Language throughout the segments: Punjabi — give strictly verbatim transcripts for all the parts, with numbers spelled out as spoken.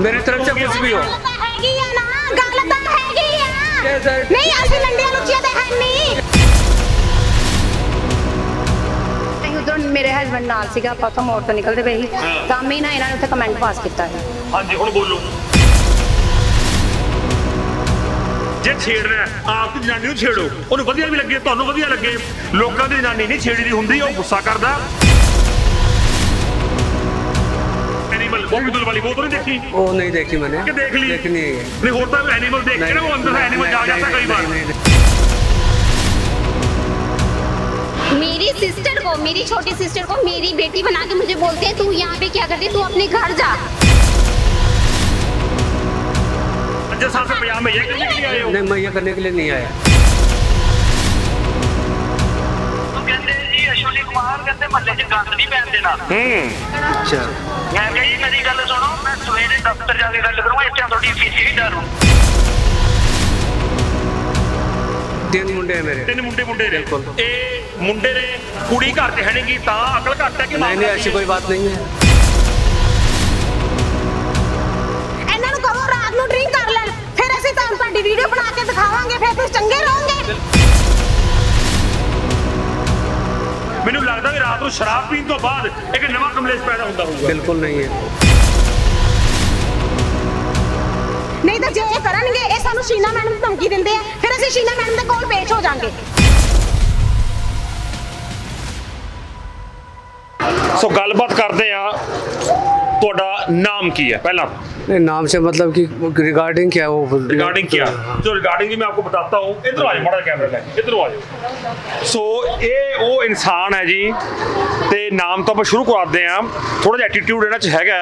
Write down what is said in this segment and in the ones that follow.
मेरी तरफ से कुछ भी हो नहीं असि लंडियां लुच्चियां ते है नहीं। उधरों मेरे हस्बैंड नाल सीगा, ਆਪਾਂ ਤੋਂ ਮੋੜ ਤੋਂ ਨਿਕਲਦੇ ਪਏ ਸੀ ਤਾਂ ਮੈਂ ਨਾ ਇਹਨਾਂ ਨੇ ਉੱਥੇ ਕਮੈਂਟ ਪਾਸ ਕੀਤਾ ਸੀ। ਹਾਂਜੀ ਹੁਣ ਬੋਲੋ। ਜੇ ਛੇੜਨਾ ਆਪ ਦੀ ਜਨਾਨੀ ਨੂੰ ਛੇੜੋ, ਉਹਨੂੰ ਵਧੀਆ ਵੀ ਲੱਗੇ ਤੁਹਾਨੂੰ ਵਧੀਆ ਲੱਗੇ। ਲੋਕਾਂ ਦੀ ਜਨਾਨੀ ਨਹੀਂ ਛੇੜੀ ਦੀ ਹੁੰਦੀ, ਉਹ ਗੁੱਸਾ ਕਰਦਾ। एनिमल वो भी वाली वो तो नहीं देखी? वो नहीं देखी मैंने। कि देख ली? देखनी है। नहीं होता है एनिमल देख के ना वो अंदर से एनिमल जा जाता कई बार। मेरी सिस्टर को, मेरी छोटी सिस्टर को मेरी बेटी बना के मुझे बोलते हैं तू यहाँ पे क्या करती है, तू अपने घर जा। अच्छा साहब से पंजाब में ये करने के लिए आए हो? नहीं मैं ये करने के लिए नहीं आया। अश्विनी कुमार कहते महल्ले च गंद नहीं पैन देना। अच्छा मैं कही मेरी गल सुनो, मैं सवेरे दफ्तर जाके गल करूंगा, इत्थे थोड़ी फीसी भी डरूं। तीन मुंडे हैं मेरे। तीन मुंडे मुंडे ने ए मुंडे ने कुड़ी घर ते है नहीं ता अकल घट है कि नहीं नहीं ऐसी कोई बात नहीं है। ਇਹਨਾਂ ਨੂੰ ਕਹੋ ਰਾਤ ਨੂੰ ਡਰਿੰਕ ਕਰ ਲੈਣ, ਫਿਰ ਅਸੀਂ ਤੁਹਾਨੂੰ ਤੁਹਾਡੀ ਵੀਡੀਓ ਬਣਾ ਕੇ ਦਿਖਾਵਾਂਗੇ, ਫਿਰ ਤੁਸੀਂ ਚੰਗੇ ਰਹੋਗੇ। ਮੈਨੂੰ ਲੱਗਦਾ ਵੀ ਰਾਤ ਨੂੰ ਸ਼ਰਾਬ ਪੀਣ ਤੋਂ ਬਾਅਦ ਇੱਕ ਨਵਾਂ ਕਮਲੇਸ਼ ਪੈਦਾ ਹੁੰਦਾ ਹੋਊਗਾ। ਬਿਲਕੁਲ ਨਹੀਂ ਹੈ। ਨਹੀਂ ਤਾਂ ਜੇ ਇਹ ਕਰਨਗੇ, ਇਹ ਸਾਨੂੰ ਸ਼ੀਨਾ ਮੈਡਮ ਨੂੰ ਧਮਕੀ ਦਿੰਦੇ ਆ, ਫਿਰ ਅਸੀਂ ਸ਼ੀਨਾ ਮੈਡਮ ਦੇ ਕੋਲ ਪੇਸ਼ ਹੋ ਜਾਾਂਗੇ। ਸੋ ਗੱਲਬਾਤ ਕਰਦੇ ਆ, ਤੁਹਾਡਾ ਨਾਮ ਕੀ ਹੈ ਪਹਿਲਾਂ? नहीं नाम से मतलब कि रिगार्डिंग क्या वो रिगार्डिंग क्या जो रिगार्डिंग मैं आपको बताता हूँ। इधर आ जाओ बड़ा कैमरा लेके, इधर आ जाओ। सो ये वो इंसान है जी, ते नाम तो ਆਪਾਂ ਸ਼ੁਰੂ ਕਰਾਦੇ ਆ। ਥੋੜਾ ਜਿਹਾ ਐਟੀਟਿਊਡ ਇਹਨਾਂ 'ਚ ਹੈਗਾ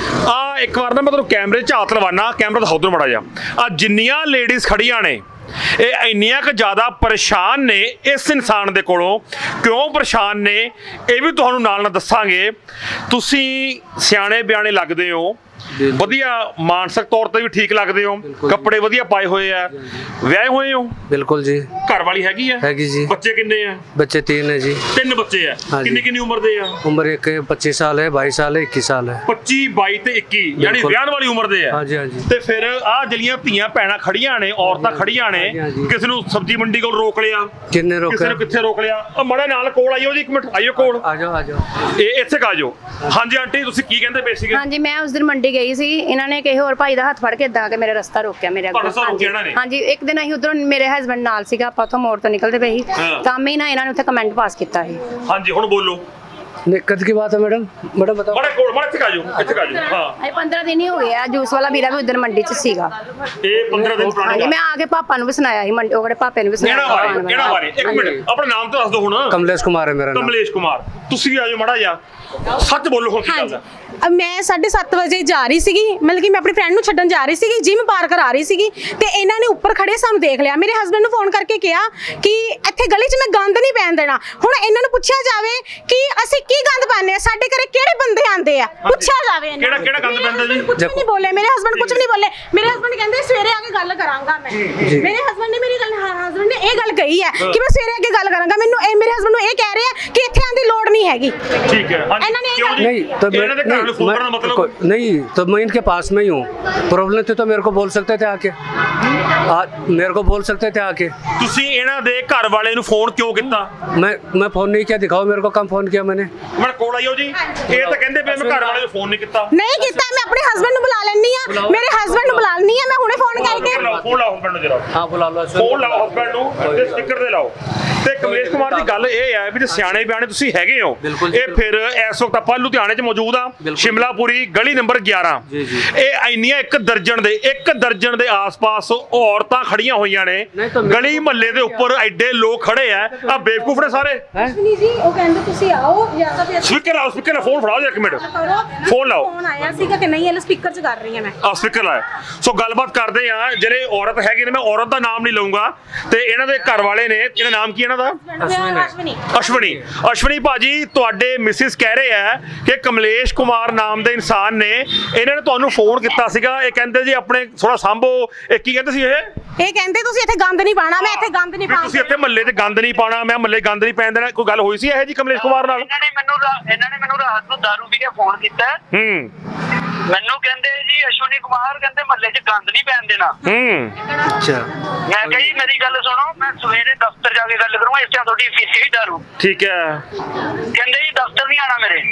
ਆ। ਇੱਕ ਵਾਰ ਨਾ ਮੈਂ ਤੁਹਾਨੂੰ ਕੈਮਰੇ 'ਚ ਹੱਥ ਲਵਾਨਾ, ਕੈਮਰਾ ਦਿਖਾਓ ਉਧਰ ਮੜਾ ਜਾ। ਆ ਜਿੰਨੀਆਂ ਲੇਡੀਜ਼ ਖੜੀਆਂ ਨੇ ਇਹ ਇੰਨੀਆਂ ਕੁ ਜ਼ਿਆਦਾ ਪਰੇਸ਼ਾਨ ਨੇ ਇਸ ਇਨਸਾਨ ਦੇ ਕੋਲੋਂ। ਕਿਉਂ ਪਰੇਸ਼ਾਨ ਨੇ ਇਹ ਵੀ ਤੁਹਾਨੂੰ ਨਾਲ ਨਾਲ ਦੱਸਾਂਗੇ। ਤੁਸੀਂ ਸਿਆਣੇ ਬਿਆਣੇ ਲੱਗਦੇ ਹੋ, ਵਧੀਆ ਮਾਨਸਿਕ ਤੌਰ ਤੇ ਵੀ ਠੀਕ ਲੱਗਦੇ ਹੋ, ਕੱਪੜੇ ਵਧੀਆ ਪਾਏ ਹੋਏ ਆ, ਵਿਆਹੇ ਹੋਏ ਹੋ? बिल्कुल जी। ਘਰ ਵਾਲੀ ਹੈਗੀ ਆ? हैगी जी। ਬੱਚੇ ਕਿੰਨੇ ਆ? बच्चे तीन है जी। ਤਿੰਨ ਬੱਚੇ ਆ। ਕਿੰਨੀ ਕਿੰਨੀ ਉਮਰ ਦੇ ਆ? उम्र एक पच्चीस साल है, बाईस साल है, इक्कीस साल है। ਪੱਚੀ ਬਾਈ ਤੇ ਇੱਕੀ ਯਾਨੀ ਵਿਆਹਣ ਵਾਲੀ ਉਮਰ ਦੇ ਆ। हाँ जी हाँ जी। ਤੇ ਫਿਰ ਆ ਜਿਹੜੀਆਂ ਧੀਆਂ ਭੈਣਾਂ ਖੜੀਆਂ ਨੇ, ਔਰਤਾਂ ਖੜੀਆਂ ਨੇ, ਕਿਸੇ ਨੂੰ ਸਬਜ਼ੀ ਮੰਡੀ ਕੋਲ ਰੋਕ ਲਿਆ, किन्ने रोका? ਕਿਸੇ ਨੂੰ ਕਿੱਥੇ ਰੋਕ ਲਿਆ। ਆ ਮੜਾ ਨਾਲ ਕੋਲ ਆਇਓ ਜੀ, ਇੱਕ ਮਿੰਟ ਆਇਓ ਕੋਲ। आ जाओ आ जाओ। ਇਹ ਇੱਥੇ ਕਾ ਜਾਓ। ਹਾਂਜੀ ਆਂਟੀ ਤੁਸੀਂ ਕੀ ਕਹਿੰਦੇ ਪਏ ਸੀਗੇ? ਹਾਂਜੀ ਮੈਂ ਉਸ ਦਿਨ ਮੰਡੀ ਗਈ ਸੀ, ਇਹਨਾਂ ਨੇ ਕਿਸੇ ਹੋਰ ਭਾਈ ਦਾ ਹੱਥ ਫੜ ਕੇ ਇਦਾਂ ਕੇ ਮੇਰਾ ਰਸਤਾ ਰੋਕਿਆ ਮੇਰੇ ਅੱਗੇ। ਹਾਂਜੀ ਇੱਕ ਦਿਨ ਅਸੀਂ ਉਧਰੋਂ ਮੇਰੇ ਹਸਬੈਂਡ ਨਾਲ ਸੀਗਾ, ਆਪਾਂ ਤੋਂ ਮੋੜ ਤੋਂ ਨਿਕਲਦੇ ਪਏ ਸੀ ਤਾਂ ਮੈਂ ਨਾ ਇਹਨਾਂ ਨੇ ਉੱਥੇ ਕਮੈਂਟ ਪਾਸ ਕੀਤਾ ਸੀ। ਹਾਂਜੀ ਹੁਣ ਬੋਲੋ। दिक्कत की बात है मैडम? मैडम बताओ। बड़े कोल बड़े ठिका जो ਇੱਥੇ ਕਾ ਜੋ। ਹਾਂ ਇਹ पंद्रह दिन ही हो गए आ, जूस वाला ਵੀਰਾ ਵੀ ਉਧਰ ਮੰਡੀ 'ਚ ਸੀਗਾ। ਇਹ ਪੰਦਰਾਂ ਦਿਨ ਪੁਰਾਣੀ ਹਾਂਜੀ ਮੈਂ ਆ ਕੇ ਪਾਪਾ ਨੂੰ ਵੀ ਸੁਣਾਇਆ ਸੀ, ਮੰਡੀ ਉਹਦੇ ਪਾਪੇ ਨੂੰ ਵੀ ਸੁਣਾਇਆ। ਕਿਹੜਾ ਬਾਰੇ ਕਿਹੜਾ ਬਾਰੇ ਇੱਕ ਮਿੰਟ ਆਪਣਾ ਨਾਮ ਤਾਂ ਦੱਸ ਦਿਓ ਹੁਣ। कमलेश कुमार है मेरा नाम। कमलेश कुमार। ਤੁਸੀਂ ਵੀ ਆਜੋ ਮੜਾ ਜਾ, ਸੱਚ ਬੋਲੋ ਹੁਣ ਕੀ ਗੱਲ ਹੈ। मैं साढ़े सत्त बजे जा रही सी, मतलब कि मैं अपनी फ्रेंड छड्डन जा रही सी, जिम पार करा रही सी, ते इन्हां ने उपर खड़े सानू देख लिया। मेरे हस्बैंड नूं फोन करके कहा कि इत्थे गली च मैं गंद नहीं पैन देना। हुण इन्हां नूं पुछया जावे कि असीं की गंद पाने, साडे घरे किहड़े बंदे आंदे आ, पुछया जावे। किहड़ा किहड़ा गंद पैंदा जी? कुछ नहीं बोले मेरे हस्बैंड, कुछ नहीं बोले। मेरे हस्बैंड कहंदे सवेरे आके गल करांगा मैं। मेरे हस्बैंड ने मेरी गल हस्बैंड ने ये गल कही है कि मैं सवेरे आके गल करांगा। मैनूं मेरे हस्बैंड नूं ये कह रहे हैं कि इत्थे आउण दी लोड़ नहीं हैगी। ठीक है। इन्हां ने नहीं तो इन्हां दे घर नूं फोन करन दा मतलब नहीं तो मैं इनके पास में ही हूँ। प्रॉब्लम थी तो मेरे को बोल सकते थे आके, आ, मेरे को बोल सकते थे आके। ਤੁਸੀਂ ਇਹਨਾਂ ਦੇ ਘਰ ਵਾਲੇ ਨੂੰ ਫੋਨ ਕਿਉਂ ਕੀਤਾ? मैं मैं फोन नहीं किया, दिखाओ मेरे को कम फोन किया मैंने। ਮੈਂ ਕੋਲ ਆਇਓ ਜੀ। ਇਹ ਤਾਂ ਕਹਿੰਦੇ ਪਏ ਮੈਂ ਘਰ ਵਾਲੇ ਨੂੰ ਫੋਨ ਨਹੀਂ ਕੀਤਾ। नहीं कीता, मैं अपने हस्बैंड नूं बुला लैनी आ। मेरे हस्बैंड नूं बुला लैनी आ मैं हुणे फोन करके। ਫੋਨ ਲਾਓ ਹਸਬੈਂਡ ਨੂੰ ਜਰਾ। हाँ बुला लो। ਫੋਨ ਲਾਓ ਹਸਬੈਂਡ ਨੂੰ ਤੇ ਸਟicker ਦੇ ਲਾਓ। ਤੇ ਕਮਲੇਸ਼ ਕੁਮਾਰ ਦੀ ਗੱਲ ਇਹ ਹੈ ਵੀ ਜੇ ਸਿਆਣੇ ਬਿਆਣੇ ਤੁਸੀਂ ਹੈਗੇ ਹੋ, ਇਹ ਫਿਰ ਇਸ ਵਕਤ ਆਪਾਂ ਲੁਧਿਆਣੇ 'ਚ ਮੌਜੂਦ ਆ, ਸ਼ਿਮਲਾਪੁਰੀ ਗਲੀ ਨੰਬਰ ਗਿਆਰਾਂ। ਇਹ ਇੰਨੀਆਂ ਇੱਕ ਦਰਜਨ ਦੇ ਇੱਕ ਦਰਜਨ ਦੇ ਆਸ-ਪਾਸ ਔਰਤਾਂ ਖੜੀਆਂ ਹੋਈਆਂ ਨੇ ਗਲੀ ਮਹੱਲੇ ਦੇ ਉੱਪਰ। ਐਡੇ ਲੋਕ ਖੜੇ ਆ, ਆ ਬੇਵਕੂਫ ਨੇ ਸਾਰੇ। ਨਹੀਂ ਜੀ ਉਹ ਕਹਿੰਦੇ ਤੁਸੀਂ ਆਓ ਜਾਂ ਤਾਂ ਫਿਰ ਸਪੀਕਰ ਲਾਓ, ਸਪੀਕਰ ਨਾਲ ਫੋਨ ਫੜਾਓ ਜੀ ਇੱਕ ਮਿੰਟ। ਫੋਨ ਲਾਓ। ਫੋਨ ਆਇਆ ਸੀਗਾ ਕਿ ਨਹੀਂ, ਇਹ ਸਪੀਕਰ 'ਚ ਕਰ ਰਹੀ ਹਾਂ ਮੈਂ। ਆ ਸਪੀਕਰ ਲਾਇਆ। ਸੋ ਗੱਲਬਾਤ ਕਰਦੇ ਆ। ਜਿਹੜੇ ਔਰਤ ਹੈਗੇ ਨੇ, ਮੈਂ ਔਰਤ ਦਾ ਨਾਮ ਨਹੀਂ ਲਊਂਗਾ, ਤੇ ਇਹਨਾਂ ਦੇ ਘਰ ਵਾਲੇ ਨੇ, ਇਹਦਾ ਨਾਮ ਕੀ ਇਹਨਾਂ ਦਾ? ਅਸ਼ਵਨੀ। ਅਸ਼ਵਨੀ। ਅਸ਼ਵਨੀ ਭਾਜੀ ਤੁਹਾਡੇ ਮਿਸਿਸ ਕਹਿ ਰਹੇ ਆ ਕਿ ਕਮਲੇਸ਼ ਕੁਮਾਰ ਨਾਮ ਦੇ ਇਨਸਾਨ ਨੇ ਇਹਨਾਂ ਨੇ ਤੁਹਾਨੂੰ ਫੋਨ ਕੀਤਾ ਸੀਗਾ। ਇਹ ਕਹਿੰਦੇ ਜੀ ਆਪਣੇ ਥੋੜਾ ਸਾਂਭੋ। ਇਹ ਕੀ ਕਹਿੰਦੇ ਸੀ? ਇਹ ਇਹ ਕਹਿੰਦੇ ਤੁਸੀਂ ਇੱਥੇ ਗੰਦ ਨਹੀਂ ਪਾਣਾ। ਮੈਂ ਇੱਥੇ ਗੰਦ ਨਹੀਂ ਪਾਣਾ। ਤੁਸੀਂ ਇੱਥੇ ਮਹੱਲੇ 'ਚ ਗੰਦ ਨਹੀਂ ਪਾਣਾ, ਮੈਂ ਮਹੱਲੇ ਗੰਦ ਨਹੀਂ ਪੈਣ ਦੇਣਾ। ਕੋਈ ਗੱਲ ਹੋਈ ਸੀ ਇਹ ਜੀ ਕਮਲੇਸ਼ ਕੁਮਾਰ ਨਾਲ? ਇਹਨਾਂ ਨੇ ਮੈਨੂੰ ਇਹਨਾਂ ਨੇ ਮੈਨੂੰ ਰਾਤ ਨੂੰ ਦਾਰੂ ਪੀ ਕੇ ਫੋਨ ਕੀਤਾ। ਹੂੰ ਮੈਨੂੰ ਕਹਿੰਦੇ ਜੀ ਅਸ਼ਵਨੀ ਕੁਮਾਰ ਕਹਿੰਦੇ ਮਹੱਲੇ 'ਚ ਗੰਦ ਨਹੀਂ ਪੈਣ ਦੇਣਾ। ਹੂੰ अच्छा ਮੈਂ ਕਿਹਾ ਜੀ ਮੇਰੀ ਗੱਲ ਸੁਣੋ, ਮੈਂ ਸਵੇਰੇ ਦਫ਼ਤਰ ਜਾ ਕੇ ਗੱਲ ਕਰੂੰਗਾ, ਇਸ ਤਰ੍ਹਾਂ ਤੁਹਾਡੀ ਫੀਸ ਹੀ ਡਰੂ। ਠੀਕ ਹੈ। ਕਹਿੰਦੇ ਜੀ ਦਫ਼ਤਰ ਨਹੀਂ ਆਣਾ ਮੇਰੇ।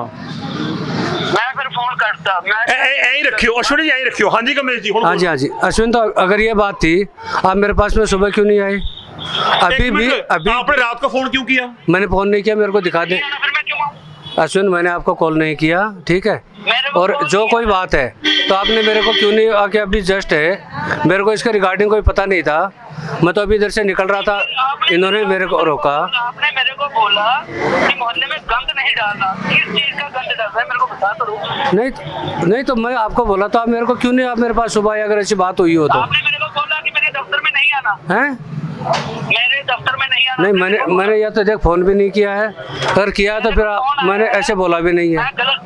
ਹਾਂ मैं फिर फोन करता। मैं ऐ ही रखियो अश्विनी जी, ऐ ही रखियो। हाँ जी कमलेश जी। हाँ जी हाँ जी अश्विन, तो अगर ये बात थी आप मेरे पास में सुबह क्यों नहीं आए? अभी भी अभी आपने रात को फोन क्यों किया? मैंने फोन नहीं किया, मेरे को दिखा दे। फिर मैं क्यों आऊं? अश्विन मैंने आपको कॉल नहीं किया, ठीक है? और जो कोई बात है तो आपने मेरे को क्यों नहीं आके, अभी जस्ट है, मेरे को इसके रिगार्डिंग कोई पता नहीं था, मैं तो अभी इधर से निकल रहा था, इन्होंने मेरे को रोका। आपने मेरे को बोला कि मोहल्ले में गंद नहीं डालना, किस चीज का गंद डालना है मेरे को बता तो दो। नहीं नहीं तो मैं आपको बोला था, आप मेरे को क्यों नहीं, आप मेरे पास सुबह अगर ऐसी बात हुई हो तो। आपने मेरे को बोला कि मेरे दफ्तर में नहीं आना हैं? मेरे दफ्तर में नहीं आना। नहीं मैंने मैंने या तो देख फोन भी नहीं किया है, अगर किया तो फिर मैंने ऐसे बोला भी नहीं है।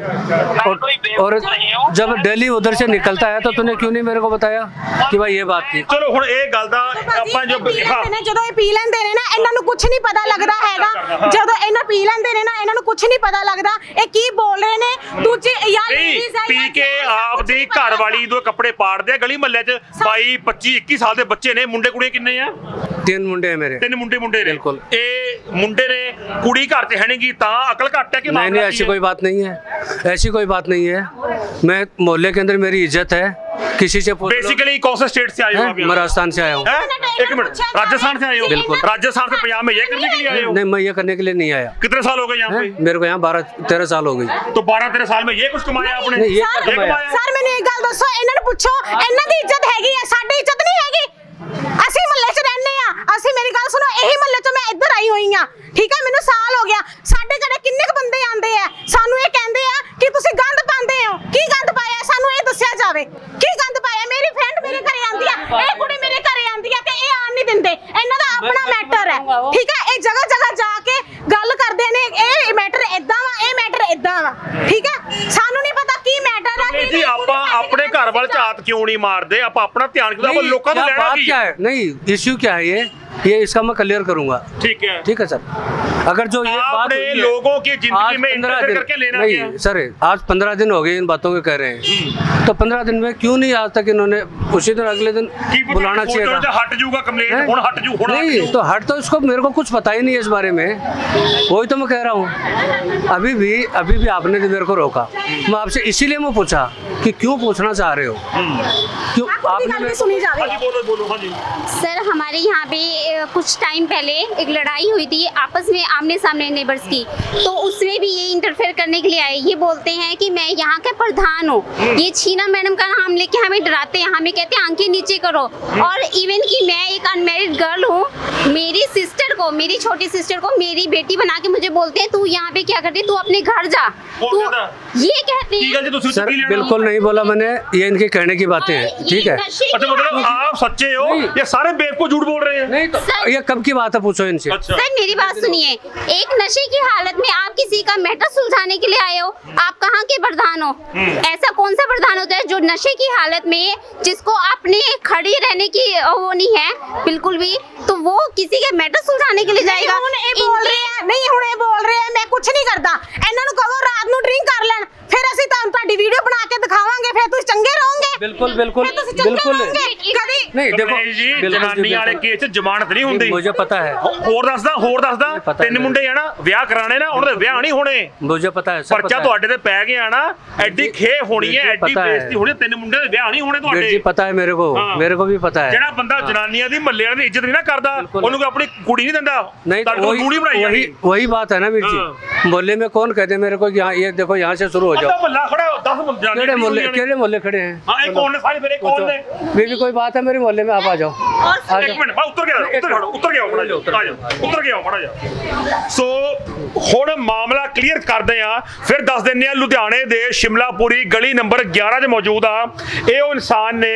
और, और जब डेली उधर से निकलता है तो तूने क्यों नहीं मेरे को बताया कि भाई ये बात थी? चलो हुण ਇਹ ਗੱਲ ਦਾ ਆਪਾਂ ਜੋ ਜਦੋਂ ਇਹ ਪੀ ਲੈਂਦੇ ਨੇ ਨਾ, ਇਹਨਾਂ ਨੂੰ ਕੁਝ ਨਹੀਂ ਪਤਾ ਲੱਗਦਾ ਹੈਗਾ। ਜਦੋਂ ਇਹਨਾਂ ਪੀ ਲੈਂਦੇ ਨੇ ਨਾ, ਇਹਨਾਂ ਨੂੰ ਕੁਝ ਨਹੀਂ ਪਤਾ ਲੱਗਦਾ ਇਹ ਕੀ ਬੋਲ ਰਹੇ ਨੇ। ਦੂਜੀ ਯਾਰ ਪੀ ਕੇ ਆਪ ਦੀ ਘਰ ਵਾਲੀ ਦੋ ਕੱਪੜੇ ਪਾੜਦੇ ਆ ਗਲੀ ਮਹੱਲੇ 'ਚ। ਬਾਈ ਪੱਚੀ ਇੱਕੀ ਸਾਲ ਦੇ ਬੱਚੇ ਨੇ, ਮੁੰਡੇ ਕੁੜੀਆਂ ਕਿੰਨੇ ਆ? तीन मुंडे हैं मेरे। तीन मुंडे मुंडे ने। बिल्कुल। ए मुंडे ने कुड़ी घर च है नहीं ता अकल घट है कि नहीं नहीं ऐसी कोई बात नहीं है, ऐसी कोई बात नहीं है। मैं मोहल्ले के अंदर मेरी इज्जत है, किसी से पूछ लो। बेसिकली कौन से स्टेट से आए हो? मैं राजस्थान से आया हूँ। एक मिनट, राजस्थान से आए हो? बिल्कुल। राजस्थान से पंजाब में ये करने के लिए आए हो? नहीं मैं ये करने के लिए नहीं आया। कितने साल हो गए यहाँ पे? मेरे को यहाँ बारह तेरह साल हो गई। तो बारह तेरह साल में ये कुछ कमाया आपने? ये कमाया। सर मैंने एक गल दसो, ਇਹਨਾਂ ਨੂੰ ਪੁੱਛੋ ਇਹਨਾਂ ਦੀ ਇੱਜ਼ਤ ਹੈਗੀ ਹੈ, ਸਾਡੀ ਇੱਜ਼ਤ ਨਹੀਂ ਹੈਗੀ। ਅਸੀਂ ਮਹੱਲੇ 'ਚ ਰਹਿੰਦੇ ਆ, ਅਸੀਂ ਮੇਰੀ ਗੱਲ ਸੁਣੋ, ਇਹੀ ਮਹੱਲੇ 'ਚ ਮੈਂ ਇੱਧਰ ਆਈ ਹੋਈ ਆ, ਠੀਕ ਹੈ? ਮੈਨੂੰ ਸਾਲ ਹੋ ਗਿਆ। ਸਾਡੇ ਘਰੇ ਕਿੰਨੇ ਕੁ ਬੰਦੇ ਆਂਦੇ ਆ, ਸਾਨੂੰ ਇਹ ਕਹਿੰਦੇ ਆ ਕਿ ਤੁਸੀਂ ਗੰਦ ਪਾਉਂਦੇ ਹੋ। ਕੀ ਗੰਦ ਪਾਇਆ ਸਾਨੂੰ ਇਹ ਦੱਸਿਆ ਜਾਵੇ, ਕੀ ਗੰਦ ਪਾਇਆ? ਮੇਰੀ ਫਰੈਂਡ ਮੇਰੇ ਘਰੇ ਆਂਦੀ ਆ, ਇਹ ਕੁੜੀ ਮੇਰੇ ਘਰੇ ਆਂਦੀ ਆ ਤੇ ਇਹ ਆਣ ਨਹੀਂ ਦਿੰਦੇ। ਇਹਨਾਂ ਦਾ ਆਪਣਾ ਮੈਟਰ ਹੈ, ਠੀਕ ਹੈ? ਇਹ ਜਗ੍ਹਾ ਜਗ੍ਹਾ ਜਾ ਕੇ ਗੱਲ ਕਰਦੇ ਨੇ, ਇਹ ਮੈਟਰ ਇਦਾਂ ਵਾ, ਇਹ ਮੈਟਰ ਇਦਾਂ ਵਾ, ਠੀਕ ਹੈ? ਸਾਨੂੰ ਨਹੀਂ ਪਤਾ ਕੀ ਮੈਟਰ ਆ। ਜੀ ਆਪਾਂ ਆਪਣੇ ਘਰ ਵੱਲ ਝਾਤ ਕਿਉਂ ਨਹੀਂ ਮਾਰਦੇ? ਆਪਾਂ ਆਪਣਾ ਧਿਆਨ ਕਿਉਂ, ਆਪਾਂ ਲੋਕਾਂ ਤੋਂ ਲੈਣਾ ਕੀ है? नहीं इश्यू क्या है, ये ये इसका मैं क्लियर करूंगा। ठीक है ठीक है सर। अगर जो ये बात आपने लोगों की जिंदगी में इंटरफेयर करके लेना नहीं क्या है? सर, आज पंद्रह दिन हो गए इन बातों के कह रहे हैं, तो पंद्रह दिन में क्यों नहीं आज तक इन्होंने उसी दिन अगले दिन बुलाना चाहिए था? हट जूगा कंप्लेंट, हुण हट जू, हुण नहीं तो हट तो इसको मेरे को कुछ पता ही नहीं है इस बारे में, वही तो मैं कह रहा हूँ। अभी भी अभी भी आपने मेरे को रोका, मैं आपसे इसीलिए मैं पूछा कि क्यों पूछना चाह रहे हो, क्यों आपने सुनी जावे। बोलो बोलो। हाँ जी सर, हमारे यहाँ पे कुछ टाइम पहले एक लड़ाई हुई थी आपस में, आमने सामने नेबर्स की, तो उसमें भी ये इंटरफेयर करने के लिए आए। ये बोलते हैं कि मैं यहाँ का प्रधान हूँ, ये छीना मैडम का नाम लेके हमें डराते हैं, हमें कहते हैं आंखें नीचे करो। और इवन कि मैं एक अनमैरिड गर्ल हूँ, मेरी सिस्टर को, मेरी छोटी सिस्टर को मेरी बेटी बना के मुझे बोलते हैं तू यहाँ पे क्या करती है, तू अपने घर जा, तू ये कहते हैं। सर बिल्कुल नहीं बोला मैंने, ये इनके कहने की बातें हैं, ठीक है? अच्छा मतलब आप सच्चे हो, ये सारे बेवकूफ झूठ बोल रहे हैं? नहीं तो ये कब की बात है, पूछो इनसे। अच्छा। सर मेरी बात सुनिए, एक नशे की हालत में आप किसी का मैटर सुलझाने के लिए आए हो, आप कहाँ के प्रधान हो? ऐसा कौन सा प्रधान होता है जो नशे की हालत में, जिसको अपने खड़ी रहने की वो नहीं है बिल्कुल भी, तो वो किसी के मैटर सुलझाने के लिए जाएगा? बोल रहे हैं नहीं, ਹੁਣ ਇਹ बोल रहे हैं मैं कुछ नहीं करता। ਇਹਨਾਂ ਨੂੰ ਕਹੋ ਰਾਤ ਨੂੰ ਡਰਿੰਕ ਕਰ ਲੈਣ, ਫਿਰ ਅਸੀਂ ਤੁਹਾਨੂੰ ਤੁਹਾਡੀ ਵੀਡੀਓ ਬਣਾ ਕੇ ਦਿਖਾਵਾਂਗੇ, ਫਿਰ ਤੁਸੀਂ ਚੰਗੇ ਰਹੋਗੇ। बिल्कुल बिल्कुल बिल्कुल ਕਦੀ नहीं देखो जी जनानी वाले केस च जमानत नहीं हुंदी। मुझे पता है, ਹੋਰ ਦੱਸਦਾ ਹੋਰ ਦੱਸਦਾ ਤਿੰਨ ਮੁੰਡੇ ਆ ਨਾ ਵਿਆਹ ਕਰਾਣੇ ਨਾ, ਉਹਨਾਂ ਦੇ ਵਿਆਹ ਨਹੀਂ ਹੋਣੇ। मुझे पता है, सब ਪਰਚਾ ਤੁਹਾਡੇ ਤੇ ਪੈ ਗਿਆ ਨਾ, ਐਡੀ ਖੇ ਹੋਣੀ ਹੈ, ਐਡੀ ਬੇਇੱਜ਼ਤੀ ਹੋਣੀ, ਤਿੰਨ ਮੁੰਡੇ ਦੇ ਵਿਆਹ ਨਹੀਂ ਹੋਣੇ ਤੁਹਾਡੇ। जी पता है मेरे को, मेरे को भी पता है। ਜਿਹੜਾ ਬੰਦਾ ਜਨਾਨੀਆਂ ਦੀ ਮਹੱਲੇ ਵਾਲਿਆਂ ਦੀ ਇੱਜ਼ਤ ਨਹੀਂ ਨਾ ਕਰਦਾ, ਉਹਨੂੰ ਕੋਈ ਆਪਣੀ ਕੁੜੀ ਨਹੀਂ ਦਿੰਦਾ। नहीं तो वही वही वही बात है ना वीर जी, मोहल्ले में कौन कहते मेरे को यहाँ ये देखो यहाँ से शुरू हो जाओ। ਮਹੱਲਾ ਖੜਾ दस केड़े मोहल्ले केड़े मोहल्ले खड़े हैं? हाँ एक कौन है सारे फिर एक कौन है? बीबी कोई बात है मेरे मोहल्ले में, आप आ जाओ। एक मिनट मैं उतर गया उतर खड़ो उतर गया खड़ा जाओ आ जाओ उतर गया खड़ा जाओ। सो ਹੁਣ ਮਾਮਲਾ ਕਲੀਅਰ ਕਰਦੇ ਆ, ਫਿਰ ਦੱਸ ਦਿੰਦੇ ਆ ਲੁਧਿਆਣੇ ਦੇ ਸ਼ਿਮਲਾਪੁਰੀ ਗਲੀ ਨੰਬਰ ਗਿਆਰਾਂ 'ਚ ਮੌਜੂਦ ਆ। ਇਹ ਉਹ ਇਨਸਾਨ ਨੇ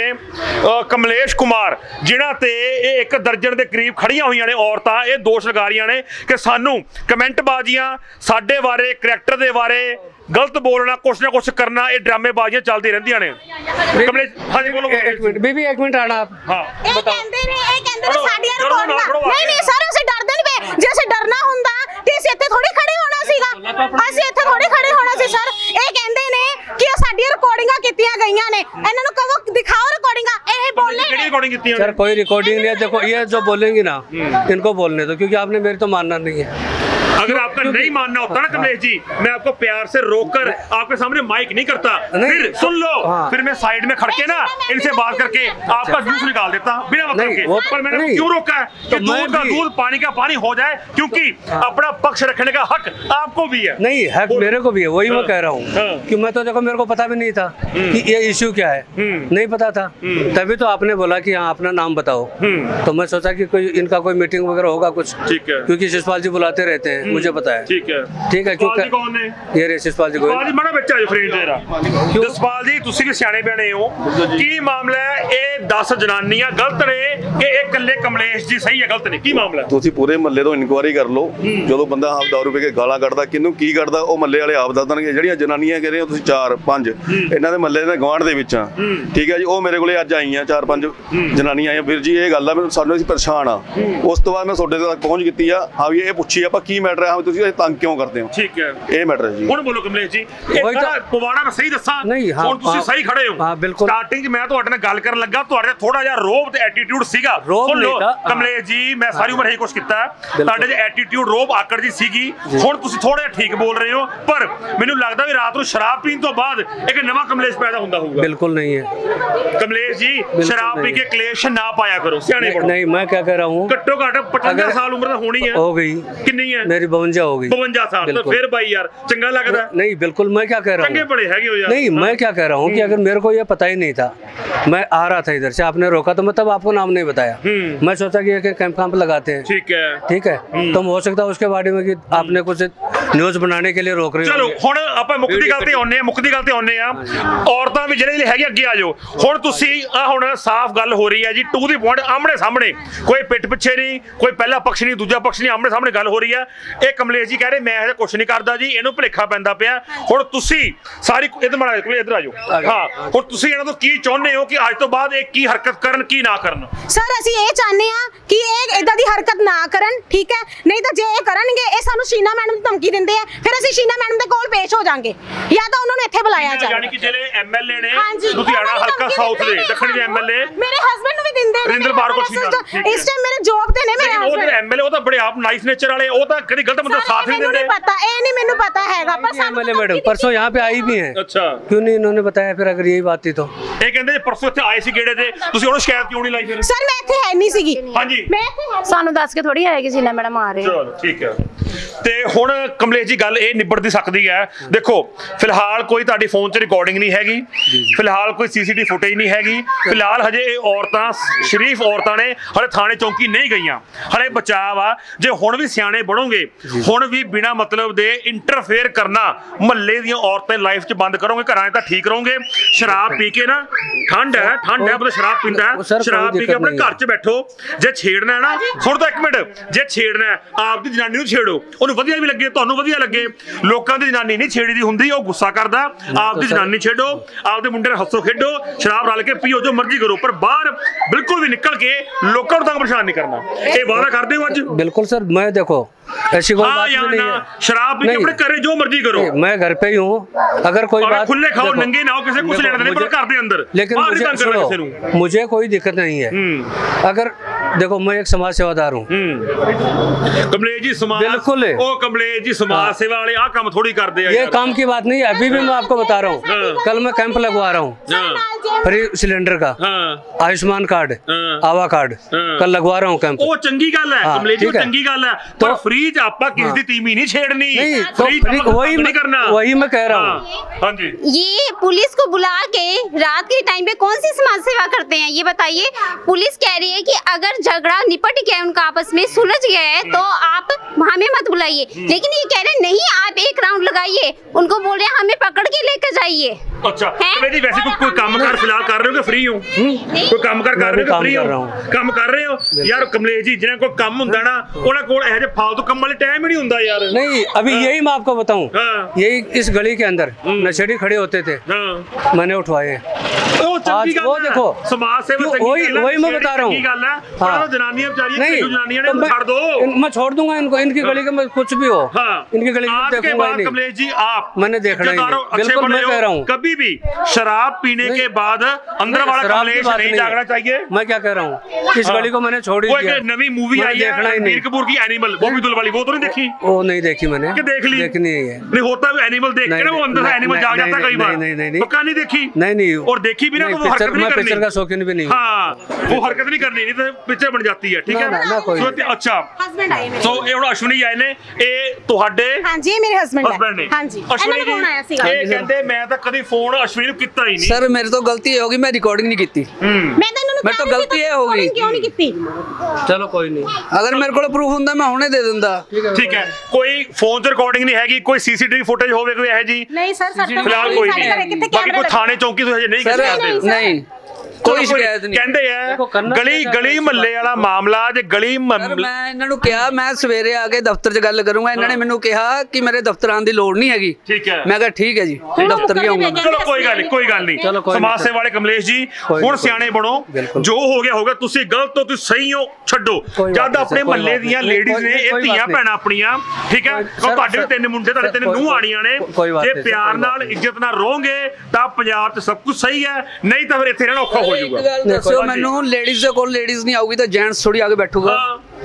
ਕਮਲੇਸ਼ ਕੁਮਾਰ, ਜਿਨ੍ਹਾਂ ਤੇ ਇਹ ਇੱਕ ਦਰਜਨ ਦੇ ਕਰੀਬ ਖੜੀਆਂ ਹੋਈਆਂ ਨੇ ਔਰਤਾਂ, ਇਹ ਦੋਸ਼ ਲਗਾ ਰਹੀਆਂ ਨੇ ਕਿ ਸਾਨੂੰ ਕਮੈਂਟ ਬਾਜ਼ੀਆਂ ਸਾਡੇ ਬਾਰੇ, ਕਰੈਕਟਰ ਦੇ ਬਾਰੇ गलत बोलना, कुछ ना कुछ करना, ये ड्रामेबाजियां चलती रहंदियां ने। कमलेश हाँ जी बोलो। एक मिनट बीबी, एक मिनट आना आप। हाँ ਇਹ ਕਹਿੰਦੇ ਨੇ ਇਹ ਕਹਿੰਦੇ ਨੇ ਸਾਡੀਆਂ ਰਿਕਾਰਡਿੰਗਾਂ ਨਹੀਂ ਨਹੀਂ ਸਰ, ਅਸੀਂ ਡਰਦੇ ਨਹੀਂ ਪਏ। ਜੇ ਅਸੀਂ ਡਰਨਾ ਹੁੰਦਾ ਤੇ ਅਸੀਂ ਇੱਥੇ ਥੋੜੀ ਖੜੇ ਹੋਣਾ ਸੀਗਾ, ਅਸੀਂ ਇੱਥੇ ਥੋੜੀ ਖੜੇ ਹੋਣਾ ਸੀ ਸਰ। ਇਹ ਕਹਿੰਦੇ ਨੇ ਕਿ ਸਾਡੀਆਂ ਰਿਕਾਰਡਿੰਗਾਂ रिकॉर्डिंग की? सर कोई रिकॉर्डिंग नहीं है। देखो ये जो बोलेंगी ना इनको बोलने दो, क्योंकि आपने मेरी तो मानना नहीं है। अगर आपका नहीं मानना होता ना कमलेश जी, मैं आपको प्यार से रोककर आपके सामने माइक नहीं करता, फिर सुन लो, फिर मैं साइड में खड़ के ना इनसे बात करके आपका जूस निकाल देता बिना मतलब के। पर मैंने क्यों रोका है कि दूध का दूध पानी का पानी हो जाए, क्योंकि अपना पक्ष रखने का हक आपको भी है। नहीं, हक मेरे को भी है, वही मैं कह रहा हूँ कि मैं तो देखो मेरे को पता भी नहीं था कि ये इश्यू क्या है, नहीं पता था। तभी तो आपने बोला कि हाँ अपना नाम बताओ, तो मैं सोचा कि कोई इनका कोई मीटिंग वगैरह होगा कुछ, ठीक है, क्योंकि शिषपाल जी बुलाते रहते हैं, मुझे पता है। ठीक है, ठीक है। क्योंकि कौन है ये रे शिषपाल जी, शिषपाल जी बड़ा बच्चा जो फ्रेंड तेरा। जसपाल जी ਤੁਸੀਂ ਵੀ ਸਿਆਣੇ ਬਿਆਣੇ ਹੋ, ਕੀ ਮਾਮਲਾ ਹੈ? ਇਹ ਦਸ ਜਨਾਨੀਆਂ ਗਲਤ ਨੇ ਕਿ ਇਹ ਇਕੱਲੇ ਕਮਲੇਸ਼ ਜੀ ਸਹੀ ਹੈ, ਗਲਤ ਨੇ? ਕੀ ਮਾਮਲਾ ਹੈ? ਤੁਸੀਂ ਪੂਰੇ ਮਹੱਲੇ ਤੋਂ ਇਨਕੁਆਇਰੀ ਕਰ ਲਓ। ਜਦੋਂ ਬੰਦਾ ਆਪ ਦਾਰੂ ਪੀ ਕੇ ਗਾਲਾਂ ਕੱਢਦਾ, ਕਿਹਨੂੰ ਕੀ ਕਰਦਾ, ਉਹ ਮਹੱਲੇ ਵਾਲੇ ਆਪ ਦੱਸ ਦੇਣਗੇ। ਜਿਹੜੀਆਂ ਜਨਾਨੀਆਂ ਕਹਿ ਰਹੇ ਹੋ ਤੁਸੀਂ ਚਾਰ ਪੰਜ, ਇਹਨਾਂ ਦੇ ਮਹੱਲੇ ਦੇ ਗਵਾਂਢ ਦੇ ਵਿੱਚ ਆ, ਠੀਕ ਹੈ ਜੀ। ਉਹ ਮੇਰੇ ਕੋਲੇ ਅੱਜ ਆਈਆਂ, ਚਾਰ ਪੰਜ ਜਨਾਨੀਆਂ ਆਈਆਂ। ਵੀਰ ਜੀ ਇਹ ਗੱਲ ਆ, ਮੈਨੂੰ ਸਾਨੂੰ ਅਸੀਂ ਪਰੇਸ਼ਾਨ ਆ। ਉਸ ਤੋਂ ਬਾਅਦ ਮੈਂ ਤੁਹਾਡੇ ਤੱਕ ਪਹੁੰਚ ਕੀਤੀ ਆ। ਹਾਂ ਵੀ ਇਹ ਪੁੱਛੀ ਆਪਾਂ ਕੀ ਮੈਟਰ ਹੈ, ਹਾਂ ਤੁਸੀਂ ਇਹ ਤੰਗ ਕਿਉਂ ਕਰਦੇ ਹੋ? ਠੀਕ ਹੈ, ਇਹ ਮੈਟਰ ਹੈ ਜੀ। ਹੁਣ ਬੋਲੋ ਕਮਲੇਸ਼ ਜੀ, ਇਹ ਪਵਾੜਾ ਮੈਂ ਸਹੀ ਦੱਸਾਂ? ਹੁਣ ਤੁਸੀਂ ਸਹੀ ਖੜੇ ਹੋ। ਹਾਂ ਬਿਲਕੁਲ। ਸਟਾਰਟਿੰਗ 'ਚ ਮੈਂ ਤੁਹਾਡੇ ਨਾਲ ਗੱਲ ਕਰਨ ਲੱਗਾ, ਤੁਹਾਡੇ ਥੋੜਾ ਜਿਹਾ ਰੋਬ ਤੇ ਐਟੀਟਿਊਡ ਸੀਗਾ। ਸੁਣ ਲਓ ਕਮਲੇਸ਼ ਜੀ, ਮੈਂ ਸਾਰੀ ਉਮਰ ਇਹੀ ਕੁਛ ਕੀਤਾ, ਤੁਹਾਡੇ 'ਚ ਐਟੀਟਿਊਡ ਰੋਬ ਆਕੜ ਜੀ ਸੀਗੀ। ਹੁਣ ਤੁਸੀਂ ਥੋੜਾ ਜਿਹਾ ਠੀਕ ਬੋਲ ਰਹੇ ਹੋ, ਪਰ ਮੈਨੂੰ ਲੱਗਦਾ ਵੀ ਰਾਤ ਨੂੰ ਸ਼ਰਾਬ ਪੀਣ ਤੋਂ ਬਾਅਦ ਇੱਕ ਨਵਾਂ ਕਮਲੇਸ਼ ਪੈਦਾ ਹੁੰਦਾ ਹੋਊਗਾ। बिल्कुल नहीं है कमलेश जी, शराब पी के क्लेश ना पाया करो, सियाने बनो। नहीं, मैं क्या कह रहा हूँ, घट्टो घट पचवंजा साल उम्र तो होनी है, हो गई। कितनी है? मेरी बवंजा हो गई। बवंजा साल तो फिर भाई यार चंगा लगता है? नहीं बिल्कुल, मैं क्या कह रहा हूँ, चंगे बड़े है यार। नहीं मैं क्या कह रहा हूँ कि अगर मेरे को ये पता ही नहीं था, मैं आ रहा था इधर से, आपने रोका तो मैं तब आपको नाम नहीं बताया। मैं सोचा कि एक कैंप कैंप लगाते हैं, ठीक है ठीक है, तो हो सकता है उसके बारे में कि आपने कुछ न्यूज़ बनाने के लिए रोक रहे हो। चलो ਹੁਣ ਆਪਾਂ ਮੁੱਖ ਦੀ ਗੱਲ ਤੇ ਆਉਂਦੇ ਆ, ਮੁੱਖ ਦੀ ਗੱਲ ਤੇ ਆਉਂਦੇ ਆ। ਔਰਤਾਂ ਵੀ ਜਿਹੜੇ ਹੈਗੇ ਅੱਗੇ ਆ ਜਾਓ। ਹੁਣ ਤੁਸੀਂ ਆ ਹੁਣ ਸਾਫ਼ ਗੱਲ ਹੋ ਰਹੀ ਹੈ ਜੀ, ਟੂ ਦੀ ਪੁਆਇੰਟ, ਆਮਣੇ ਸਾਹਮਣੇ, ਕੋਈ ਪਿੱਠ ਪਿੱਛੇ ਨਹੀਂ, ਕੋਈ ਪਹਿਲਾ ਪਕਸ਼ ਨਹੀਂ, ਦੂਜਾ ਪਕਸ਼ ਨਹੀਂ, ਆਮਣੇ ਸਾਹਮਣੇ ਗੱਲ ਹੋ ਰਹੀ ਹੈ। ਇਹ ਕਮਲੇਸ਼ ਜੀ ਕਹਿ ਰਹੇ ਮੈਂ ਇਹ ਕੁਝ ਨਹੀਂ ਕਰਦਾ ਜੀ, ਇਹਨੂੰ ਭੁਲੇਖਾ ਪੈਂਦਾ ਪਿਆ। ਹੁਣ ਤੁਸੀਂ ਸਾਰੀ ਇਧਰ ਮਾੜਾ ਕੋਲ ਇਧਰ ਆ ਜਾਓ। ਹਾਂ, ਹੁਣ ਤੁਸੀਂ ਇਹਨਾਂ ਤੋਂ ਕੀ ਚਾਹੁੰਦੇ ਹੋ ਕਿ ਅੱਜ ਤੋਂ ਬਾਅਦ ਇਹ ਕੀ ਹਰਕਤ ਕਰਨ, ਕੀ ਨਾ ਕਰਨ? ਸਰ ਅਸੀਂ ਇਹ ਚਾਹੁੰਦੇ ਆ ਕਿ ਇਹ ਇਦਾਂ ਦੀ ਹਰਕਤ ਨਾ ਕਰਨ, ਠੀਕ ਹੈ? ਨਹੀਂ ਤਾਂ ਜੇ ਇਹ ਕਰਨਗੇ, ਇਹ ਸਾਨੂੰ ਸ਼ੀਨਾ ਮੈਡਮ ਨੂੰ ਧਮਕੀ ਦਿੰਦੇ ਆ, ਫਿਰ ਅਸੀਂ ਸ਼ੀਨਾ ਮੈਡਮ ਦੇ ਕੋਲ ਪੇਸ਼ ਹੋ ਜਾਾਂਗੇ, ਜਾਂ ਤਾਂ ਉਹਨਾਂ ਨੂੰ ਇੱਥੇ ਬੁਲਾਇਆ ਜਾਵੇ। ਯਾਨੀ ਕਿ ਜਿਹੜੇ ਐਮਐਲਏ ਨੇ ਲੁਧਿਆਣਾ ਹਲਕਾ ਸਾਊਥ ਦੇ ਦੱਖਣ ਦੇ ਐਮਐਲਏ ਮੇਰੇ ਹਸਬੰਡ ਨੂੰ ਵੀ ਦਿੰਦੇ ਨੇ। ਰਿੰਦਰ ਬਾਰ ਕੋਲ ਇਸ ਟਾਈਮ ਮੇਰੇ ਜੌਬ ਤੇ ਨੇ ਮੇਰੇ ਹਸਬੰਡ। ਉਹ ਜਿਹੜੇ ਐਮਐਲਏ ਉਹ ਤਾਂ ਬੜੇ ਆਪ ਨਾਈਸ ਨੇਚਰ ਵਾਲੇ, ਉਹ ਤਾਂ ਕਦੀ ਗਲਤ ਬੰਦਾ ਸਾਥ ਨਹੀਂ ਦਿੰਦੇ। ਮੈਨੂੰ ਨਹੀਂ ਪਤਾ, ਇਹ ਨਹੀਂ ਮੈਨੂੰ ਪਤਾ ਹੈਗਾ, ਪਰ एमएलए मैडम परसों यहाँ पे आई भी हैं। अच्छा, क्यों नहीं इन्होंने बताया फिर, अगर यही बात थी तो? ਇਹ ਕਹਿੰਦੇ ਪਰਸੋਂ ਇੱਥੇ ਆਏ ਸੀ ਗੇੜੇ ਤੇ, ਤੁਸੀਂ ਉਹਨੂੰ ਸ਼ਿਕਾਇਤ ਕਿਉਂ ਨਹੀਂ ਲਾਈ ਫਿਰ? ਸਰ ਮੈਂ ਇੱਥੇ ਹੈ ਨਹੀਂ ਸੀਗੀ। ਹਾਂਜੀ, ਮੈਂ ਸਾਨੂੰ ਦੱਸ ਕੇ ਥੋੜੀ ਆਏਗੀ ਸੀਨਾ ਮੈਡਮ ਆ ਰਹੇ। ਚਲੋ ਠੀਕ ਹੈ। ਤੇ ਹੁਣ ਕਮਲੇਸ਼ ਜੀ ਗੱਲ ਇਹ ਨਿਬੜਦੀ ਸਕਦੀ ਹੈ। ਦੇਖੋ ਫਿਲਹਾਲ ਕੋਈ ਤੁਹਾਡੀ ਫੋਨ 'ਚ ਰਿਕਾਰਡਿੰਗ ਨਹੀਂ ਹੈਗੀ, ਫਿਲਹਾਲ ਕੋਈ ਸੀਸੀਟੀਵੀ ਫੁਟੇਜ ਨਹੀਂ ਹੈਗੀ, ਫਿਲਹਾਲ ਹਜੇ ਇਹ ਔਰਤਾਂ ਸ਼ਰੀਫ ਔਰਤਾਂ ਨੇ ਹਲੇ ਥਾਣੇ ਚੌਂਕੀ ਨਹੀਂ ਗਈਆਂ, ਹਲੇ ਬਚਾਅ ਆ। ਜੇ ਹੁਣ ਵੀ ਸਿਆਣੇ ਬਣੋਗੇ, ਹੁਣ ਵੀ ਬਿਨਾ ਮਤਲਬ ਦੇ ਇੰਟਰਫੇਅਰ ਕਰਨਾ ਮਹੱਲੇ ਦੀਆਂ ਔਰਤਾਂ ਲਾਈਫ 'ਚ ਬੰਦ ਕਰੋਗੇ, ਘਰਾਂ 'ਚ ਤਾਂ ਠੀਕ ਰਹੋਗੇ। ਸ਼ਰਾਬ ਪੀ ਕੇ ਨਾ, ਠੰਡ ਹੈ ਠੰਡ ਹੈ, ਬੰਦਾ ਸ਼ਰਾਬ ਪੀਂਦਾ, ਸ਼ਰਾਬ ਪੀ ਕੇ ਆਪਣੇ ਘਰ 'ਚ ਬੈਠੋ। ਜੇ ਛੇੜਨਾ ਨਾ, ਸੁਣ ਤਾਂ ਇੱਕ ਮਿੰਟ, ਜੇ ਛੇੜਨਾ ਆਪਦੀ ਜਨਾਨੀ ਨੂੰ ਛੇੜੋ, ਉਹਨੂੰ ਵਧੀਆ ਵੀ ਲੱਗੇ, ਤੁਹਾਨੂੰ ਵਧੀਆ ਲੱਗੇ। ਲੋਕਾਂ ਦੀ ਜਨਾਨੀ ਨਹੀਂ ਛੇੜੀ ਦੀ ਹੁੰਦੀ, ਉਹ ਗੁੱਸਾ ਕਰਦਾ। ਆਪਦੀ ਜਨਾਨੀ ਛੇੜੋ, ਆਪਦੇ ਮੁੰਡੇ ਨਾਲ ਹੱਸੋ ਖੇਡੋ, ਸ਼ਰਾਬ ਰਲ ਕੇ ਪੀਓ, ਜੋ ਮਰਜ਼ੀ ਕਰੋ, ਪਰ ਬਾਹਰ ਬਿਲਕੁਲ ਵੀ ਨਿਕਲ ਕੇ ਲੋਕਾਂ ਨੂੰ ਤੰਗ ਪਰੇਸ਼ਾਨ ਨਹੀਂ ਕਰਨਾ। ਇਹ ਵਾਅਦਾ ਕਰਦੇ ਹੋ ਅੱਜ? बिल्कुल सर, मैं देखो ऐसी कोई बात नहीं है, शराब पी के अपने करे जो मर्जी करो, मैं घर पे ही हूँ। अगर कोई बात खुले खाओ, नंगे ना हो, किसी कुछ लेना नहीं, पर घर के अंदर। लेकिन मुझे सुनो, मुझे कोई दिक्कत नहीं है। अगर देखो मैं एक समाज सेवादार हूँ। कमलेश जी समाज, बिल्कुल ओ कमलेश जी समाज सेवा वाले आ काम थोड़ी करते हैं, ये काम की बात नहीं है। अभी भी मैं आपको बता रहा हूँ, कल मैं कैंप लगवा रहा हूँ फ्री सिलेंडर का, आयुष्मान कार्ड, आवा कार्ड, कल लगवा रहा हूँ कैंप। वो चंगी गल है कमलेश जी, चंगी गल है, तो फ्री च आपा किसी दी तीमी नहीं छेड़नी, फ्री वही नहीं करना, वही मैं कह रहा हूँ। हाँ जी, ये पुलिस को बुला के रात के टाइम पे कौन सी समाज सेवा करते हैं ये बताइए? पुलिस कह रही है कि अगर झगड़ा निपट गया, उनका आपस में सुलझ गया है, तो आप हमें मत बुलाइए, लेकिन ये कह रहे नहीं, आप एक राउंड लगाइए, उनको बोल रहे हैं हमें पकड़ के लेकर जाइए। अच्छा कमलेश जी, वैसे कोई काम कर फिलहाल कर रहे हो कि फ्री हो? कोई काम कर कर रहे हो, फ्री हो, काम कर रहे हो? यार कमलेश जी, जिन्हें कोई काम हुंदा ना, उन्हें कोल ऐसे जे फालतू काम वाले टाइम ही नहीं हुंदा यार। नहीं, अभी यही मैं आपको बताऊं, यही इस गली के अंदर नशेड़ी खड़े होते थे, मैंने उठवाए हैं। आज वो देखो समाज सेवा वही वही मैं बता रहा हूँ। जनानियां बेचारियां जनानियां ने छोड़ दो, मैं छोड़ दूंगा इनको, इनकी गली का मैं कुछ भी हो इनकी गली में देखूंगा नहीं। कमलेश जी आप मैंने देखना ही नहीं, बिल्कुल मैं कह रहा हूँ कभी भी शराब पीने के बाद अंदर वाला कमलेश नहीं जागना चाहिए। मैं क्या कह रहा हूँ, इस गली को मैंने छोड़ ही दिया। नवी मूवी आई है मीर कपूर की एनिमल, बॉबी देओल वाली, वो तो नहीं देखी? वो नहीं देखी मैंने, देख ली? देखनी है। नहीं होता है एनिमल देख के ना वो अंदर से एनिमल जाग जाता कई बार। नहीं नहीं पक्का नहीं देखी? नहीं नहीं, और देखी भी ना तो वो हरकत नहीं करनी। पिक्चर का शौकीन भी नहीं। हाँ वो हरकत नहीं करनी, नहीं तो पिक्चर बन जाती है। ठीक है अच्छा। ਹਸਬੰਡ ਆਏ ਮੇਰੇ ਸੋ ਇਹ ਹੁਣ ਅਸ਼ਵਨੀ ਆਏ ਨੇ, ਇਹ ਤੁਹਾਡੇ ਹਾਂਜੀ ਇਹ ਮੇਰੇ ਹਸਬੰਡ ਹਸਬੰਡ ਨੇ? ਹਾਂਜੀ ਅਸ਼ਵਨੀ ਜੀ ਫੋਨ ਆਇਆ ਸੀਗਾ, ਇਹ ਕਹਿੰਦੇ ਮੈਂ ਤਾਂ ਕਦੀ ਫੋਨ ਅਸ਼ਵਨੀ ਨੂੰ ਕੀਤਾ ਹੀ ਨਹੀਂ। ਸਰ ਮੇਰੇ ਤੋਂ ਗਲਤੀ ਇਹ ਹੋ ਗਈ, ਮੈਂ ਰਿਕਾਰਡਿੰਗ ਨਹੀਂ ਕੀਤੀ। ਮੈਂ ਤਾਂ ਇਹਨਾਂ ਨੂੰ ਮੇਰੇ ਤੋਂ ਗਲਤੀ ਇਹ ਹੋ ਗਈ। ਕਿਉਂ ਨਹੀਂ ਕੀਤੀ? चलो कोई नहीं, ਅਗਰ ਮੇਰੇ ਕੋਲ ਪ੍ਰੂਫ ਹੁੰਦਾ ਮੈਂ ਹੁਣੇ ਦੇ ਦਿੰਦਾ। ਠੀਕ ਹੈ, ਕੋਈ ਫੋਨ ਤੇ ਰਿਕਾਰਡਿੰਗ ਨਹੀਂ ਹੈਗੀ, ਕੋਈ ਸੀਸੀਟੀਵੀ ਫੁਟੇਜ ਹੋਵੇ ਕੋਈ ਇਹ ਜੀ? ਨਹੀਂ ਸਰ, ਸਰ ਫਿਲਹਾਲ ਕੋਈ ਨਹੀਂ। ਬਾਕੀ ਕੋਈ ਥਾਣੇ ਚੌਂਕੀ ਤੋਂ ਹਜੇ ਨਹੀਂ ਸਰ ਨਹੀਂ ਕੋਈ ਸ਼ਿਕਾਇਤ ਨਹੀਂ। ਕਹਿੰਦੇ ਆ ਗਲੀ ਗਲੀ ਮਹੱਲੇ ਵਾਲਾ ਮਾਮਲਾ, ਜੇ ਗਲੀ ਸਰ ਮੈਂ ਇਹਨਾਂ ਨੂੰ ਕਿਹਾ ਮੈਂ ਸਵੇਰੇ ਆ ਕੇ ਦਫ਼ਤਰ 'ਚ ਗੱਲ ਕਰੂੰਗਾ। ਇਹਨਾਂ ਨੇ ਮੈਨੂੰ ਕਿਹਾ ਕਿ ਮੇਰੇ ਦਫ਼ਤਰ ਆਉਣ ਦੀ ਲੋੜ ਨਹੀਂ ਹੈਗੀ। ਠੀਕ ਹੈ, ਮੈਂ ਕਿਹਾ ਠੀਕ ਹੈ ਜੀ ਦਫ਼ਤਰ ਵੀ ਆਉਂਗਾ। ਚਲੋ ਕੋਈ ਗੱਲ ਨਹੀਂ, ਕੋਈ ਗੱਲ ਨਹੀਂ। ਸਮਾਜ ਸੇਵਾ ਵਾਲੇ ਕਮਲੇਸ਼ ਜੀ ਹੁਣ ਸਿਆਣੇ ਬਣੋ, ਜੋ ਹੋ ਗਿਆ ਹੋ ਗਿਆ, ਤੁਸੀਂ ਗਲਤ ਹੋ, ਤੁਸੀਂ ਸਹੀ ਹੋ, ਛੱਡੋ। ਜਦ ਆਪਣੇ ਮਹੱਲੇ ਦੀਆਂ ਲੇਡੀਜ਼ ਨੇ, ਇਹ ਧੀਆਂ ਭੈਣਾਂ ਆਪਣੀਆਂ, ਠੀਕ ਹੈ, ਤੁਹਾਡੇ ਵੀ ਤਿੰਨ ਮੁੰਡੇ, ਤੁਹਾਡੇ ਤਿੰਨ ਨੂੰਹ ਆਣੀਆਂ ਨੇ, ਜੇ ਪਿਆਰ ਨਾਲ ਇੱਜ਼ਤ ਨਾਲ ਰਹੋਗੇ ਤਾਂ ਪੰਜਾਬ 'ਚ ਸਭ ਕੁਝ ਸਹੀ ਹੈ, ਨਹੀਂ ਤਾਂ ਫਿਰ ਇੱਥੇ ਰਹਿਣਾ ਔਖਾ ਹੋ ਜਾਊਗਾ। ਦੱਸੋ ਮੈਨੂੰ, ਲੇਡੀਜ਼ ਦੇ ਕੋਲ ਲੇਡੀਜ਼ ਨਹੀਂ ਆਊਗੀ ਤਾਂ ਜੈਂਟਸ ਥੋੜੀ ਆਗੇ बैठूगा।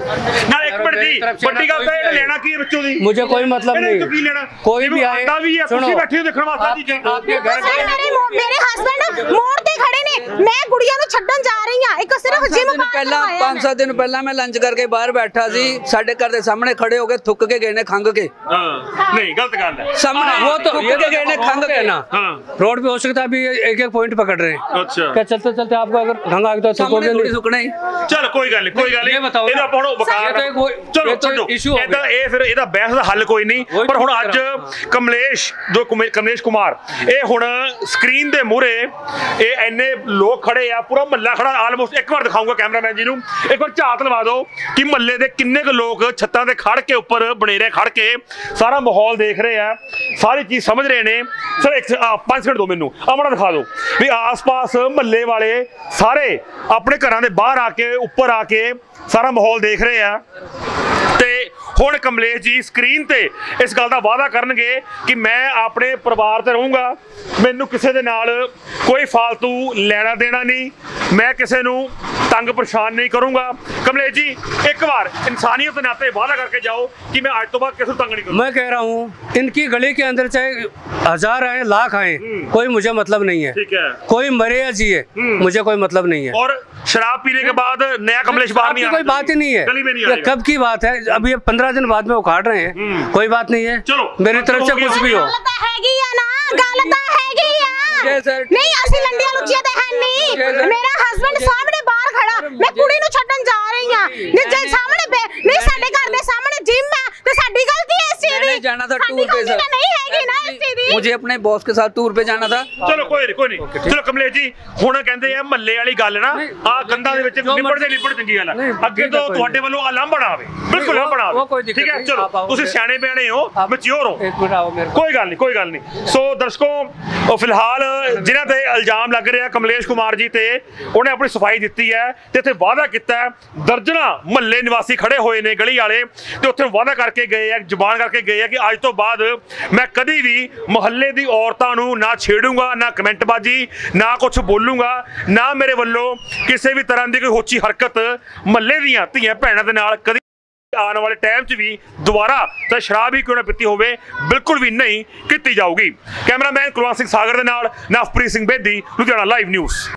ना एक मिनट जी, बड़ी गल तो ये लेना की है बच्चों दी? मुझे कोई मतलब नहीं, तो की लेना? कोई भी आए भी है, कुर्सी बैठी हो देखण वास्ते जी। आपके घर मेरे मेरे हस्बैंड मोड़ ते खड़े ने, मैं गुड़िया ਨੂੰ ਛੱਡਣ ਜਾ ਰਹੀ ਹਾਂ, ਇੱਕ ਸਿਰਫ ਜਿਮ ਪਹਿਲਾਂ ਪੰਜ ਸੱਤ ਦਿਨ ਪਹਿਲਾਂ ਮੈਂ ਲੰਚ ਕਰਕੇ ਬਾਹਰ ਬੈਠਾ ਸੀ, ਸਾਡੇ ਘਰ ਦੇ ਸਾਹਮਣੇ ਖੜੇ ਹੋ ਕੇ ਥੁੱਕ ਕੇ ਗਏ ਨੇ, ਖੰਗ ਕੇ। ਹਾਂ ਨਹੀਂ ਗਲਤ ਗੱਲ ਹੈ ਸਾਹਮਣੇ वो तो ये के गए ने खंग के ना, रोड पे हो सकता है अभी एक एक पॉइंट पकड़ रहे हैं। अच्छा क्या चलते चलते आपको अगर खंग आ गई तो थकोगे नहीं? ਥੁੱਕਣਾ ਹੀ। चल कोई गल नहीं, कोई गल ये नहीं, बताओ ਇਹਦਾ ਆਪਾਂ ਹੁਣ ਵਕਾਰ ਚਲੋ ਛੱਡੋ, ਇਹਦਾ ਇਹ ਫਿਰ ਇਹਦਾ ਬਹਿਸ ਦਾ ਹੱਲ ਕੋਈ ਨਹੀਂ। ਪਰ ਹੁਣ ਅੱਜ ਕਮਲੇਸ਼ ਜੋ ਕਮਲੇਸ਼ ਕੁਮਾਰ, ਇਹ ਹੁਣ ਸਕਰੀਨ ਦੇ ਮੂਹਰੇ ਇਹ ਇੰਨੇ ਲੋਕ ਖੜੇ ਆ, ਪੂਰਾ ਮਹੱਲਾ ਖੜਾ ਆਲਮੋਸਟ। ਇੱਕ ਵਾਰ ਦਿਖਾਊਂਗਾ ਕੈਮਰਾਮੈਨ ਜੀ ਨੂੰ, ਇੱਕ ਵਾਰ ਝਾਤ ਲਵਾ ਦਿਓ ਕਿ ਮਹੱਲੇ ਦੇ ਕਿੰਨੇ ਕੁ ਲੋਕ ਛੱਤਾਂ ਤੇ ਖੜ ਕੇ, ਉੱਪਰ ਬਨੇਰੇ ਖੜ ਕੇ ਸਾਰਾ ਮਾਹੌਲ ਦੇਖ ਰਹੇ ਆ, ਸਾਰੀ ਚੀਜ਼ ਸਮਝ ਰਹੇ ਨੇ। ਸਰ ਇੱਕ ਪੰਜ ਮਿੰਟ ਦਿਓ ਮੈਨੂੰ, ਆਮਣਾ ਦਿਖਾ ਦਿਓ ਵੀ ਆਸ-ਪਾਸ ਮਹੱਲੇ ਵਾਲੇ ਸਾਰੇ ਆਪਣੇ ਘਰਾਂ ਦੇ ਬਾਹਰ ਆ ਕੇ, ਉੱਪਰ ਆ ਕੇ ਸਾਰਾ ਮਾਹੌਲ ਦੇਖ ਰਹੇ ਆ। ਤੇ ਹੁਣ ਕਮਲੇਸ਼ ਜੀ ਸਕਰੀਨ ਤੇ ਇਸ ਗੱਲ ਦਾ ਵਾਅਦਾ ਕਰਨਗੇ ਕਿ ਮੈਂ ਆਪਣੇ ਪਰਿਵਾਰ ਤੇ ਰਹੂੰਗਾ, ਮੈਨੂੰ ਕਿਸੇ ਦੇ ਨਾਲ ਕੋਈ ਫालतू ਲੈਣਾ ਦੇਣਾ ਨਹੀਂ, मैं किसी नू तंग परेशान नहीं करूंगा। कमलेश जी एक बार इंसानियत के नाते वादा करके जाओ कि मैं आज तो बाद किसी तंग नहीं करूंगा। मैं कह रहा हूँ इनकी गली के अंदर चाहे हजार आए लाख आए, कोई मुझे मतलब नहीं है। ठीक है, कोई मरे या जिए मुझे कोई मतलब नहीं है। और शराब पीने के बाद नया कमलेश बाहर नहीं, कोई बात ही नहीं है, गली में नहीं ये कब की बात है, अभी पंद्रह दिन बाद में उखाड़ रहे हैं, कोई बात नहीं है। चलो मेरी तरफ से कुछ भी हो, नहीं असि लंडियां लुचियां ते है नहीं। मेरा हस्बैंड सामने बाहर खड़ा, मैं कुड़ी नु छड्डन जा रही हां, नहीं जे सामने नहीं साडे घर दे सामने जिम है ते साडी गलती है इस चीज दी। जाना था टूर पे सर, नहीं हैगी ना इस चीज दी, मुझे अपने बॉस के साथ टूर पे जाना था। चलो कोई नहीं, कोई नहीं। चलो कमलेश जी ਹੁਣ ਕਹਿੰਦੇ ਆ ਮੱਲੇ ਵਾਲੀ ਗੱਲ ਨਾ ਆ ਗੰਦਾਂ ਦੇ ਵਿੱਚ ਨਿਬੜਦੇ ਨਿਬੜ ਚੰਗੀ ਗੱਲ ਆ, ਅੱਗੇ ਤੋਂ ਤੁਹਾਡੇ ਵੱਲੋਂ ਆ ਲਾਂਭਣਾ ਆਵੇ, ਬਿਲਕੁਲ ਲਾਂਭਣਾ ਆਵੇ। ਠੀਕ ਹੈ ਚਲੋ ਤੁਸੀਂ ਸਿਆਣੇ ਬਿਆਣੇ ਹੋ, ਮੈਚਿਓਰ ਹੋ, ਕੋਈ ਗੱਲ ਨਹੀਂ, ਕੋਈ ਗੱਲ ਨਹੀਂ। ਸੋ ਦਰਸ਼ਕੋ ਫਿਲਹਾਲ ਜਿਨ੍ਹਾਂ ਤੇ ਇਲਜ਼ਾਮ ਲੱਗ ਰਿਹਾ ਕਮਲੇਸ਼ ਕੁਮਾਰ ਜੀ ਤੇ, ਉਹਨੇ ਆਪਣੀ ਸਫਾਈ ਦਿੱਤੀ ਹੈ ਤੇ ਇੱਥੇ ਵਾਅਦਾ ਕੀਤਾ ਹੈ, ਦਰਜਨਾਂ ਮਹੱਲੇ ਨਿਵਾਸੀ ਖੜੇ ਹੋਏ ਨੇ ਗਲੀ ਵਾਲੇ ਤੇ ਉੱਥੇ ਵਾਅਦਾ ਕਰਕੇ ਗਏ ਆ, ਜ਼ਬਾਨ ਕਰਕੇ ਗਏ ਆ ਕਿ ਅੱਜ ਤੋਂ ਬਾਅਦ ਮੈਂ ਕਦੀ ਵੀ ਮੁਹੱਲੇ ਦੀ ਔਰਤਾਂ ਨੂੰ ਨਾ ਛੇੜੂੰਗਾ, ਨਾ ਕਮੈਂਟਬਾਜ਼ੀ, ਨਾ ਕੁਝ ਬੋਲੂੰਗਾ, ਨਾ ਮੇਰੇ ਵੱਲੋਂ ਕਿਸੇ ਵੀ ਤਰ੍ਹਾਂ ਦੀ ਕੋਈ ਹੋਚੀ ਹਰਕਤ ਮੁਹੱਲੇ ਦੀਆਂ ਧੀਆਂ ਭੈਣਾਂ ਦੇ ਨਾਲ ਕਦੀ ਆਉਣ ਵਾਲੇ ਟਾਈਮ 'ਚ ਵੀ ਦੁਬਾਰਾ ਚਾਹੇ ਸ਼ਰਾਬ ਹੀ ਕਿਉਂ ਨਾ ਪੀਤੀ ਹੋਵੇ ਬਿਲਕੁਲ ਵੀ ਨਹੀਂ ਕੀਤੀ ਜਾਊਗੀ। ਕੈਮਰਾਮੈਨ ਕੁਲਵੰਤ ਸਿੰਘ ਸਾਗਰ ਦੇ ਨਾਲ ਨਵਪ੍ਰੀਤ ਸਿੰਘ ਬੇਦੀ, ਲੁਧਿਆਣਾ ਲਾਈਵ ਨਿਊਜ਼।